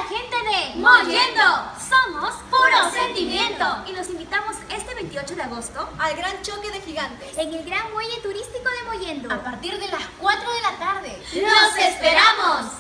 gente de Mollendo. Somos Puro Sentimiento. y los invitamos este 28 de agosto Al gran choque de gigantes. en el gran muelle turístico de Mollendo. A partir de las 4 de la tarde. ¡Los esperamos!